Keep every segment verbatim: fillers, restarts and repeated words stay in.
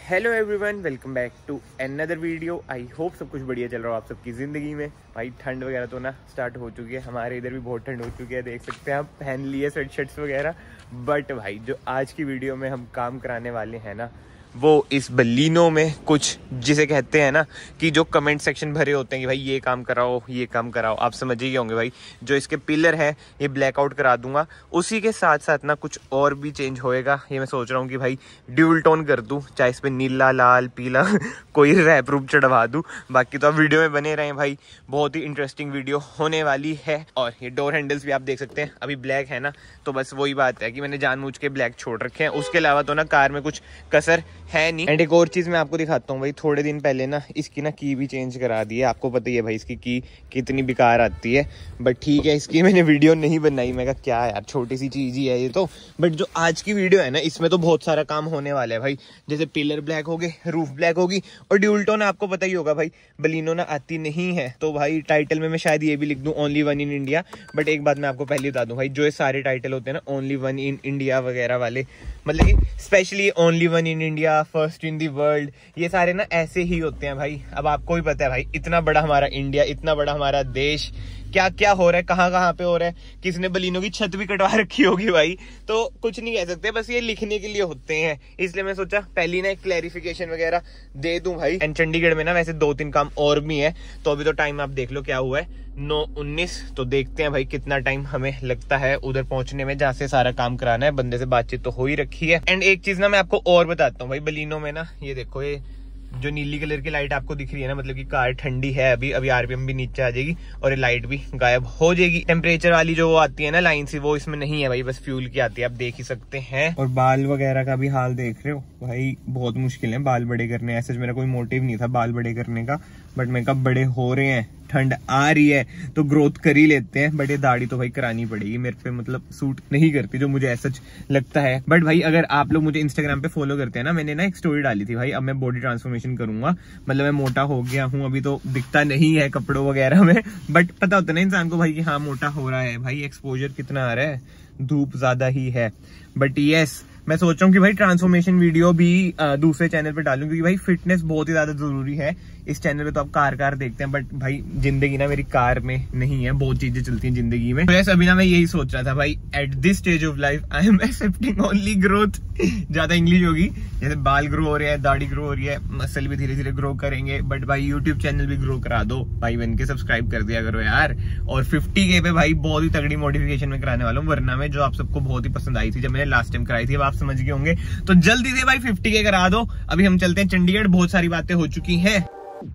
Hello everyone, welcome back to another video. I hope सब कुछ बढ़िया चल रहा हो आप सबकी ज़िंदगी में। भाई ठंड वगैरह तो ना स्टार्ट हो चुकी है, हमारे इधर भी बहुत ठंड हो चुकी है, देख सकते हैं आप, पहन लिए स्वेट शर्ट्स वगैरह। बट भाई जो आज की वीडियो में हम काम कराने वाले हैं ना, वो इस बलिनो में कुछ जिसे कहते हैं ना कि जो कमेंट सेक्शन भरे होते हैं कि भाई ये काम कराओ ये काम कराओ, आप समझ ही होंगे भाई। जो इसके पिलर है ये ब्लैकआउट करा दूंगा, उसी के साथ साथ ना कुछ और भी चेंज होएगा। ये मैं सोच रहा हूँ कि भाई ड्यूल टोन कर दूँ, चाहे इस पर नीला लाल पीला कोई रैप रूप चढ़वा दूँ। बाकी तो आप वीडियो में बने रहें भाई, बहुत ही इंटरेस्टिंग वीडियो होने वाली है। और ये डोर हैंडल्स भी आप देख सकते हैं, अभी ब्लैक है ना, तो बस वही बात है कि मैंने जानबूझ के ब्लैक छोड़ रखे हैं। उसके अलावा तो ना कार में कुछ कसर है नहीं। एंड एक और चीज मैं आपको दिखाता हूँ भाई, थोड़े दिन पहले ना इसकी ना की भी चेंज करा दी है। आपको पता ही है भाई इसकी की कितनी बेकार आती है, बट ठीक है इसकी मैंने वीडियो नहीं बनाई। मैं कहा क्या यार, छोटी सी चीज ही है ये तो। बट जो आज की वीडियो है ना, इसमें तो बहुत सारा काम होने वाला है भाई। जैसे पिलर ब्लैक हो गए, रूफ ब्लैक होगी, और ड्यूल टोन आपको पता ही होगा भाई बलिनो ना आती नहीं है। तो भाई टाइटल में मैं शायद ये भी लिख दूं only one in India. But एक बात मैं आपको पहले बता दूं भाई, जो ये सारे टाइटल होते हैं ना ओनली वन इन इंडिया वगैरह वाले, मतलब कि specially only one in India, first in the world, ये सारे ना ऐसे ही होते हैं भाई। अब आपको भी पता है भाई, इतना बड़ा हमारा इंडिया, इतना बड़ा हमारा देश, क्या क्या हो रहा है, कहाँ कहाँ पे हो रहा है, किसने बलिनो की छत भी कटवा रखी होगी भाई। तो कुछ नहीं कह सकते, बस ये लिखने के लिए होते हैं। इसलिए मैं सोचा पहली ना एक क्लैरिफिकेशन वगैरह दे दूं भाई। एंड चंडीगढ़ में ना वैसे दो तीन काम और भी है, तो अभी तो टाइम आप देख लो क्या हुआ है, नौ उन्नीस। तो देखते हैं भाई कितना टाइम हमें लगता है उधर पहुंचने में, जहाँ से सारा काम कराना है। बंदे से बातचीत तो हो ही रखी है। एंड एक चीज ना मैं आपको और बताता हूँ भाई, बलिनो में ना ये देखो, ये जो नीली कलर की लाइट आपको दिख रही है ना, मतलब कि कार ठंडी है अभी अभी आरपीएम भी नीचे आ जाएगी और ये लाइट भी गायब हो जाएगी। टेम्परेचर वाली जो वो आती है ना लाइन सी, वो इसमें नहीं है भाई, बस फ्यूल की आती है, आप देख ही सकते हैं। और बाल वगैरह का भी हाल देख रहे हो भाई, बहुत मुश्किल है बाल बड़े करने। ऐसे मेरा कोई मोटिव नहीं था बाल बड़े करने का, बट मैं कब बड़े हो रहे हैं, ठंड आ रही है तो ग्रोथ कर ही लेते हैं। बट ये दाढ़ी तो भाई करानी पड़ेगी, मेरे पे मतलब सूट नहीं करती, जो मुझे ऐसा लगता है। बट भाई अगर आप लोग मुझे इंस्टाग्राम पे फॉलो करते हैं ना, मैंने ना एक स्टोरी डाली थी भाई, अब मैं बॉडी ट्रांसफॉर्मेशन करूंगा, मतलब मैं मोटा हो गया हूँ। अभी तो दिखता नहीं है कपड़ों वगैरह में, बट पता होता है ना इंसान को भाई कि हाँ मोटा हो रहा है। भाई एक्सपोजर कितना आ रहा है, धूप ज्यादा ही है। बट यस, मैं सोच रहा हूँ कि भाई ट्रांसफॉर्मेशन वीडियो भी आ, दूसरे चैनल पे डालूं, क्योंकि भाई फिटनेस बहुत ही ज्यादा जरूरी है। इस चैनल पे तो आप कार कार देखते हैं, बट भाई जिंदगी ना मेरी कार में नहीं है, बहुत चीजें चलती हैं जिंदगी में। तो ऐसा अभी ना मैं यही सोच रहा था भाई, at this stage of life I am accepting only growth. ज्यादा इंग्लिश होगी, जैसे बाल ग्रो हो रहे हैं, दाढ़ी ग्रो हो रही है, मसल भी धीरे धीरे ग्रो करेंगे। बट भाई यूट्यूब चैनल भी ग्रो करा दो भाई, बन के सब्सक्राइब कर दिया करो यार। और फिफ्टी के पे भाई बहुत ही तगड़ी मॉडिफिकेशन में कराने वाला हूँ, वरना में जो आप सबको बहुत ही पसंद आई थी जब मैंने लास्ट टाइम कराई थी, अब आप समझ गए होंगे। तो जल्दी से भाई फिफ्टी के करा दो। अभी हम चलते हैं चंडीगढ़, बहुत सारी बातें हो चुकी हैं।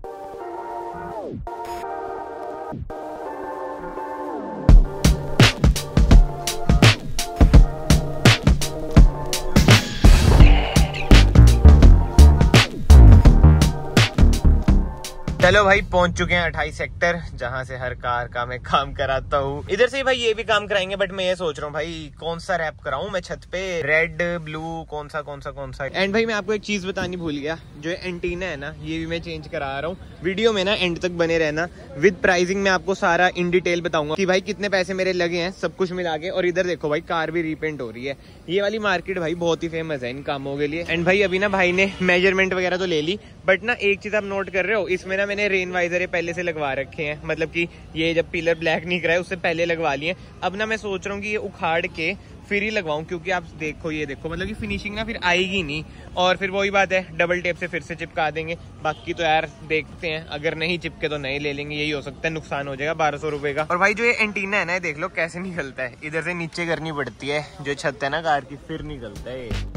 चलो भाई पहुंच चुके हैं अट्ठाईस सेक्टर, जहां से हर कार का मैं काम कराता हूँ। इधर से भाई ये भी काम कराएंगे, बट मैं ये सोच रहा हूँ भाई कौन सा रैप कराऊं मैं छत पे, रेड ब्लू कौन सा कौन सा कौन सा। एंड भाई मैं आपको एक चीज बतानी भूल गया, जो एंटीना है ना ये भी मैं चेंज करा रहा हूँ। वीडियो में ना एंड तक बने रहना, विद प्राइसिंग मैं आपको सारा इन डिटेल बताऊंगा कि भाई कितने पैसे मेरे लगे हैं, सब कुछ मिला के। और इधर देखो भाई कार भी रीपेंट हो रही है। ये वाली मार्केट भाई बहुत ही फेमस है इन कामों के लिए। एंड भाई अभी ना भाई ने मेजरमेंट वगैरह तो ले ली, बट ना एक चीज आप नोट कर रहे हो, इसमें ना मैंने रेन वाइजर पहले से लगवा रखे हैं, मतलब कि ये जब पिलर ब्लैक नहीं कराए उससे पहले लगवा लिए। अब ना मैं सोच रहा हूँ कि ये उखाड़ के फिर ही लगवाऊं, क्योंकि आप देखो ये देखो, मतलब कि फिनिशिंग ना फिर आएगी नहीं। और फिर वही बात है, डबल टेप से फिर से चिपका देंगे। बाकी तो यार देखते हैं, अगर नहीं चिपके तो नहीं ले लेंगे, यही हो सकता है, नुकसान हो जाएगा बारह सौ रुपए का। और भाई जो ये एंटीना है ना, देख लो कैसे निकलता है, इधर से नीचे करनी पड़ती है जो छत है ना कार की, फिर निकलता है।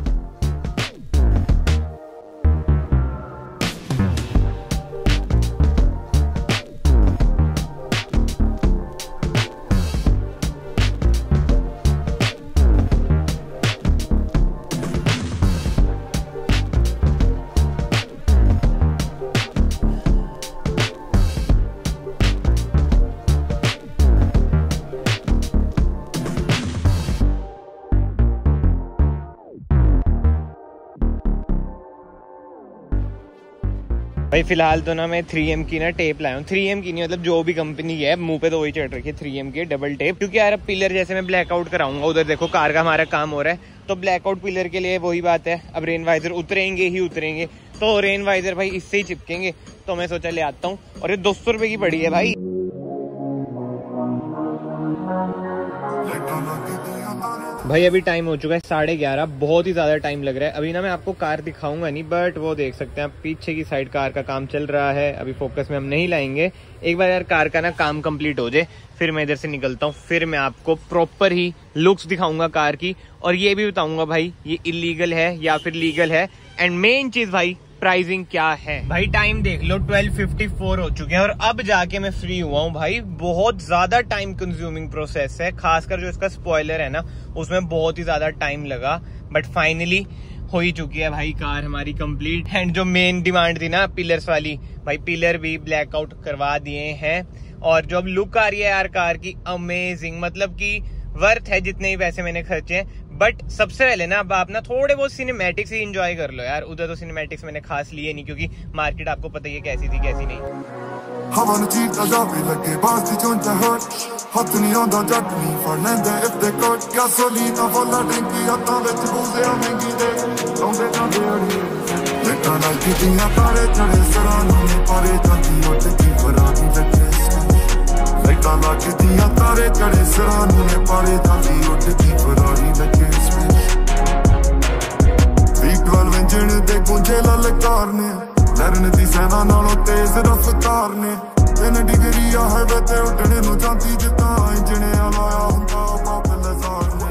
भाई फिलहाल तो ना मैं थ्री एम की ना टेप लाया हूँ। थ्री एम की नहीं, मतलब जो भी कंपनी है, मुंह पे तो वही चढ़ रखी है थ्री एम की डबल टेप। क्योंकि यार अब पिलर जैसे मैं ब्लैकआउट कराऊंगा, उधर देखो कार का हमारा काम हो रहा है, तो ब्लैकआउट पिलर के लिए वही बात है, अब रेन वाइजर उतरेंगे ही उतरेंगे, तो रेन वाइजर भाई इससे ही चिपकेंगे। तो मैं सोचा ले आता हूँ, और ये दो सौ रुपये की पड़ी है भाई। भाई अभी टाइम हो चुका है साढ़े ग्यारह, बहुत ही ज़्यादा टाइम लग रहा है। अभी ना मैं आपको कार दिखाऊंगा नहीं, बट वो देख सकते हैं आप पीछे की साइड कार का काम चल रहा है। अभी फोकस में हम नहीं लाएंगे, एक बार यार कार का ना काम कंप्लीट हो जाए फिर मैं इधर से निकलता हूँ, फिर मैं आपको प्रॉपर ही लुक्स दिखाऊंगा कार की, और ये भी बताऊंगा भाई ये इलीगल है या फिर लीगल है, एंड मेन चीज भाई प्राइसिंग क्या है। भाई टाइम देख लो ट्वेल्व फिफ्टी फोर हो चुके हैं और अब जाके मैं फ्री हुआ हूँ भाई। बहुत ज्यादा टाइम कंज्यूमिंग प्रोसेस है, खासकर जो इसका स्पॉइलर है ना उसमें बहुत ही ज्यादा टाइम लगा, बट फाइनली हो ही चुकी है भाई कार हमारी कंप्लीट। एंड जो मेन डिमांड थी ना पिलर्स वाली, भाई पिलर भी ब्लैकआउट करवा दिए हैं, और जो अब लुक आ रही है यार कार की अमेजिंग, मतलब कि वर्थ है जितने ही पैसे मैंने खर्चे हैं। बट सबसे पहले ना अब आप ना थोड़े बहुत सिनेमैटिक्स ही एंजॉय कर लो यार। उधर तो सिनेमैटिक्स मैंने खास लिए नहीं क्योंकि मार्केट आपको पता ही है कैसी थी कैसी नहीं। तारे चढ़े सरानू ने पारे जाती उठ की फरारी लगे ट्वेल्व इंजन दे गुंजे ललकार ने लड़न दी सेना नालों तेज रफ्तार ने तीन डिग्री हाईवे ते उठने नु जाती जिता इंजन आलाया हुंदा बाप लजार ने।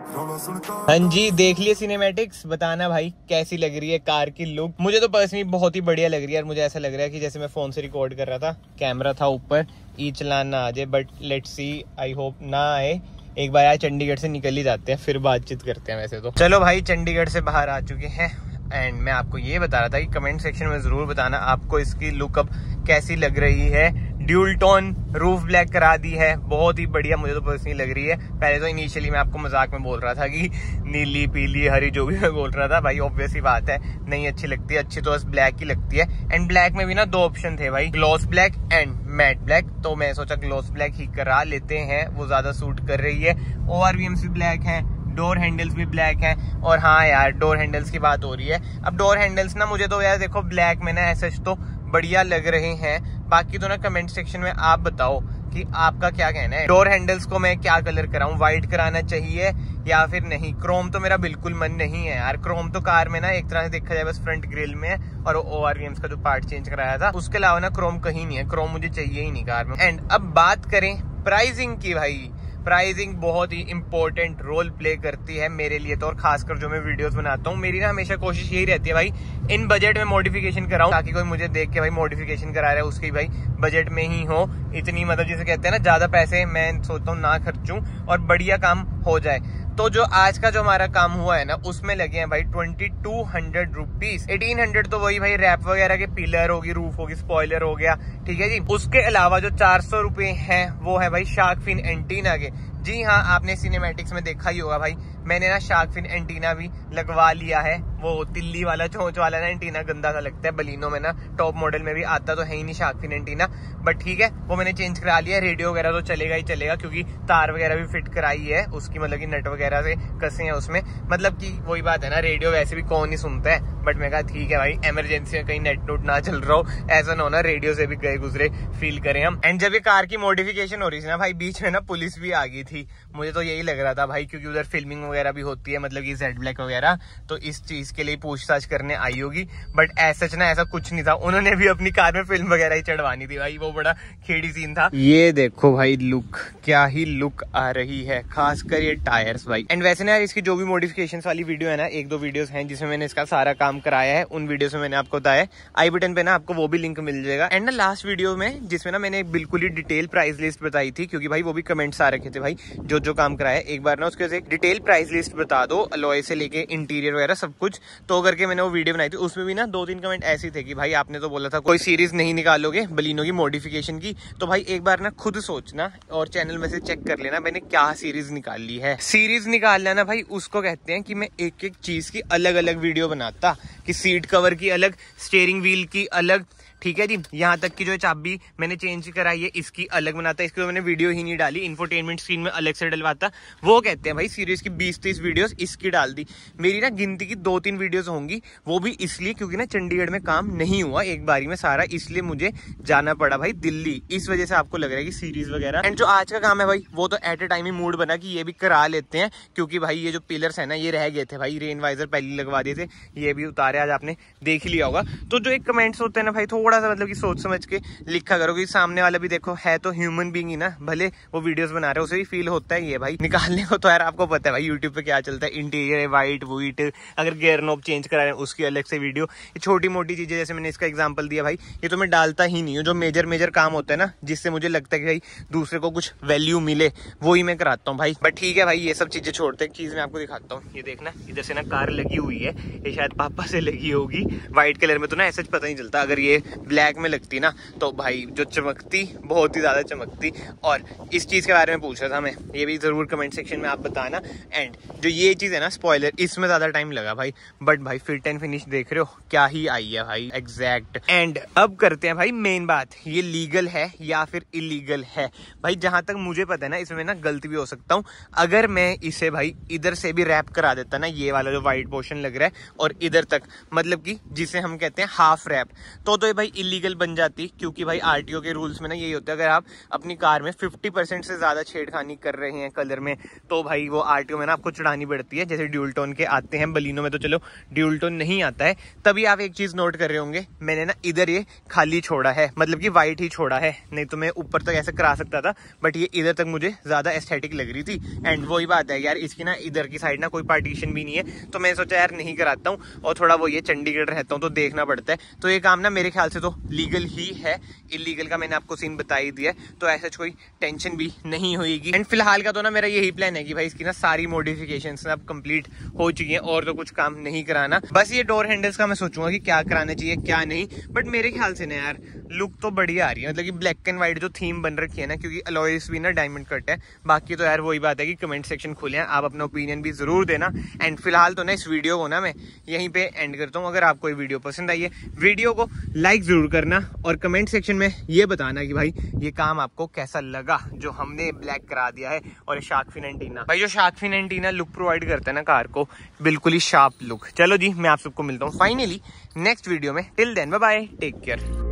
हाँ जी देख लिए सिनेमैटिक्स, बताना भाई कैसी लग रही है कार की लुक। मुझे तो पर्सनली बहुत ही बढ़िया लग रही है, मुझे ऐसा लग रहा है कि जैसे मैं फोन से रिकॉर्ड कर रहा था, कैमरा था ऊपर, ई चलान ना आ जाए, but let's see, I hope ना आए। एक बार यार चंडीगढ़ से निकल ही जाते हैं फिर बातचीत करते हैं। वैसे तो चलो भाई चंडीगढ़ से बाहर आ चुके हैं, एंड मैं आपको ये बता रहा था कि कमेंट सेक्शन में जरूर बताना आपको इसकी लुक अब कैसी लग रही है। ड्यूल टोन रूफ ब्लैक करा दी है, बहुत ही बढ़िया मुझे तो पर्सनली लग रही है। पहले तो इनिशियली मैं आपको मजाक में बोल रहा था कि नीली पीली हरी जो भी मैं बोल रहा था, भाई ऑब्वियस ही बात है नहीं अच्छी लगती है, अच्छी तो बस ब्लैक ही लगती है। एंड ब्लैक में भी ना दो ऑप्शन थे भाई, gloss black and matte black, तो मैं सोचा ग्लॉस ब्लैक ही करा लेते हैं, वो ज्यादा सूट कर रही है। ओआरवीएम्स भी ब्लैक है, डोर हैंडल्स भी ब्लैक हैं, और हाँ यार डोर हैंडल्स की बात हो रही है। अब डोर हैंडल्स ना मुझे तो यार देखो ब्लैक में ना ऐसे तो बढ़िया लग रहे हैं, बाकी तो ना कमेंट सेक्शन में आप बताओ कि आपका क्या कहना है। डोर हैंडल्स को मैं क्या कलर कराऊं, व्हाइट कराना चाहिए या फिर नहीं। क्रोम तो मेरा बिल्कुल मन नहीं है यार, क्रोम तो कार में ना एक तरह से देखा जाए बस फ्रंट ग्रिल में और ओआरवीएम्स का जो पार्ट चेंज कराया था उसके अलावा ना क्रोम कहीं नहीं है, क्रोम मुझे चाहिए ही नहीं कार में। एंड अब बात करें प्राइसिंग की, भाई प्राइसिंग बहुत ही इंपॉर्टेंट रोल प्ले करती है मेरे लिए तो, और खासकर जो मैं वीडियोस बनाता हूँ मेरी ना हमेशा कोशिश यही रहती है भाई इन बजट में मॉडिफिकेशन कराऊं, ताकि कोई मुझे देख के भाई मॉडिफिकेशन करा रहा है उसकी भाई बजट में ही हो। इतनी मतलब जिसे कहते हैं ना ज्यादा पैसे मैं सोचता हूँ ना खर्चूं और बढ़िया काम हो जाए। तो जो आज का जो हमारा काम हुआ है ना उसमें लगे हैं भाई twenty two hundred rupees. Eighteen hundred तो वही भाई रैप वगैरह के पिलर होगी, रूफ होगी, स्पॉइलर हो गया, ठीक है जी। उसके अलावा जो चार सौ रुपए है वो है भाई शार्क फिन एंटीना के। जी हाँ आपने सिनेमैटिक्स में देखा ही होगा भाई, मैंने ना शार्क फिन एंटीना भी लगवा लिया है। वो तिल्ली वाला चोंच वाला ना एंटीना गंदा सा लगता है, बलिनो में ना टॉप मॉडल में भी आता तो है ही नहीं शार्क फिन एंटीना, बट ठीक है वो मैंने चेंज करा लिया। रेडियो वगैरह तो चलेगा ही चलेगा क्योंकि तार वगैरह भी फिट कराई है उसकी, मतलब की नट वगैरह से कसे हैं उसमें, मतलब की वही बात है ना, रेडियो वैसे भी कौन ही सुनता है, बट मैं कहा ठीक है भाई इमरजेंसी में कहीं नेट नोट ना चल रहा हो, ऐसा ना हो ना रेडियो से भी गए गुजरे फील करें हम। एंड जब ये कार की मॉडिफिकेशन हो रही थी ना भाई बीच में ना पुलिस भी आ गई थी, मुझे तो यही लग रहा था भाई क्योंकि उधर फिल्मिंग वगैरह भी होती है, मतलब की जेड ब्लैक वगैरह, तो इस चीज के लिए पूछताछ करने आई होगी, बट ऐसा ना ऐसा कुछ नहीं था, उन्होंने भी अपनी कार में फिल्म वगैरह ही चढ़वानी थी भाई, वो बड़ा खेड़ी सीन था। ये देखो भाई लुक, क्या ही लुक आ रही है, खासकर ये टायर्स भाई। एंड वैसे ना यार इसकी जो भी मॉडिफिकेशन वाली वीडियो है ना, एक दो वीडियोस हैं जिसमें मैंने इसका सारा काम कराया है, उन वीडियो में मैंने आपको बताया, आई बटन पे ना आपको वो भी लिंक मिल जाएगा। एंड ना लास्ट वीडियो में जिसमें ना मैंने बिल्कुल ही डिटेल प्राइस लिस्ट बताई थी, क्योंकि भाई वो भी कमेंट्स आ रखे थे भाई जो जो काम कराया एक बार ना उसके एक डिटेल प्राइस लिस्ट बता दो, अलॉय से लेके इंटीरियर वगैरह सब कुछ, तो करके मैंने वो वीडियो बनाई थी। उसमें भी ना दो तीन कमेंट ऐसे थे कि भाई आपने तो बोला था कोई सीरीज नहीं निकालोगे बलिनो की मॉडिफिकेशन की, तो भाई एक बार ना खुद सोचना और चैनल में से चेक कर लेना मैंने क्या सीरीज निकाल ली है। सीरीज निकालना ना भाई उसको कहते हैं कि मैं एक एक चीज की अलग अलग वीडियो बनाता, कि सीट कवर की अलग, स्टीयरिंग व्हील की अलग, ठीक है जी। यहाँ तक की जो चाबी मैंने चेंज कराई है इसकी अलग बनाता है, इसकी तो मैंने वीडियो ही नहीं डाली, इंफोटेनमेंट स्क्रीन में अलग से डलवाता। वो कहते हैं भाई सीरीज की बीस तीस वीडियोस इसकी डाल दी। मेरी ना गिनती की दो तीन वीडियोस होंगी, वो भी इसलिए क्योंकि ना चंडीगढ़ में काम नहीं हुआ एक बारी में सारा, इसलिए मुझे जाना पड़ा भाई दिल्ली। इस वजह से आपको लग रहा है कि सीरीज वगैरह। एंड जो आज का काम है भाई वो तो एट ए टाइम ही मूड बना कि ये भी करा लेते हैं, क्योंकि भाई ये जो पिलर्स है ना ये रह गए थे भाई, रेन वाइजर पहले लगवा दिए थे, ये भी उतारे आज, आपने देख लिया होगा। तो जो एक कमेंट्स होते हैं ना भाई थोड़ा सा मतलब कि सोच समझ के लिखा करो, कि सामने वाला भी देखो है तो ह्यूमन बीइंग ही ना, भले वो वीडियोस बना रहे हैं उसे भी फील होता है ये भाई निकालने को। तो यार आपको पता है भाई यूट्यूब पे क्या चलता है, इंटीरियर है वाइट वुइट, अगर गियर नॉब चेंज करा रहे हैं उसकी अलग से वीडियो। ये छोटी मोटी चीजें जैसे मैंने इसका एग्जांपल दिया भाई, ये तो मैं डालता ही नहीं हूँ। जो मेजर मेजर काम होता है ना जिससे मुझे लगता है कि भाई दूसरे को कुछ वैल्यू मिले वो ही मैं कराता हूँ भाई। बट ठीक है भाई ये सब चीजें छोड़ते, एक चीज मैं आपको दिखाता हूँ। ये देखना इधर से ना कार लगी हुई है, ये शायद पापा से लगी होगी व्हाइट कलर में, तो ना ऐसा पता नहीं चलता। अगर ये ब्लैक में लगती ना तो भाई जो चमकती बहुत ही ज्यादा चमकती। और इस चीज के बारे में पूछ रहा था मैं, ये भी जरूर कमेंट सेक्शन में आप बताना। एंड जो ये चीज है ना स्पॉइलर, इसमें ज्यादा टाइम लगा भाई, बट भाई फिट एंड फिनिश देख रहे हो क्या ही आई है भाई, एग्जैक्ट। एंड अब करते हैं भाई मेन बात, ये लीगल है या फिर इलीगल है भाई। जहां तक मुझे पता है ना इसमें ना गलती भी हो सकता हूँ। अगर मैं इसे भाई इधर से भी रैप करा देता ना, ये वाला जो व्हाइट पोर्शन लग रहा है और इधर तक, मतलब कि जिसे हम कहते हैं हाफ रैप, तो तो ये भाई इलीगल बन जाती। क्योंकि भाई आरटीओ के रूल्स में ना यही होता है, अगर आप अपनी कार में फिफ्टी परसेंट से ज्यादा छेड़खानी कर रहे हैं कलर में तो भाई वो आरटीओ में ना आपको चढ़ानी पड़ती है। जैसे ड्यूल टोन के आते हैं, बलिनो में तो चलो ड्यूल टोन नहीं आता है। तभी आप एक चीज नोट कर रहे होंगे, मैंने ना इधर ये खाली छोड़ा है, मतलब कि व्हाइट ही छोड़ा है, नहीं तो मैं ऊपर तक ऐसे करा सकता था, बट ये इधर तक मुझे ज्यादा एस्थेटिक लग रही थी। एंड वही बात है यार, इसकी ना इधर की साइड ना कोई पार्टीशन भी नहीं है, तो मैं सोचा यार नहीं कराता हूँ। और थोड़ा वो ये चंडीगढ़ रहता हूँ तो देखना पड़ता है, तो ये काम ना मेरे ख्याल से तो लीगल ही है। इलीगल का मैंने आपको सीन बता ही दिया है, तो ऐसा कोई टेंशन भी नहीं होगी। एंड फिलहाल का तो ना मेरा यही प्लान है कि भाई इसकी ना सारी मॉडिफिकेशंस अब कंप्लीट हो चुकी हैं, और तो कुछ काम नहीं कराना। बस ये डोर हैंडल्स का मैं सोचूंगा कि क्या कराना चाहिए क्या नहीं। बट मेरे ख्याल से ना यार लुक तो बढ़िया आ रही है, मतलब कि ब्लैक एंड व्हाइट जो थीम बन रखी है ना, क्योंकि अलॉयस भी ना डायमंड कट है। बाकी तो यार वही बात है कि कमेंट सेक्शन खुले हैं, आप अपना ओपिनियन भी जरूर देना। एंड फिलहाल तो ना इस वीडियो को ना मैं यहीं पे एंड करता हूँ। अगर आपको ये वीडियो पसंद आई है, वीडियो को लाइक जरूर करना और कमेंट सेक्शन में ये बताना कि भाई ये काम आपको कैसा लगा जो हमने ब्लैक करा दिया है। और शार्क फिन एंटीना, भाई जो shark fin antenna look provide करता है ना कार को, बिल्कुल ही शार्प लुक। चलो जी मैं आप सबको मिलता हूँ फाइनली नेक्स्ट वीडियो में। Till then bye bye, take care.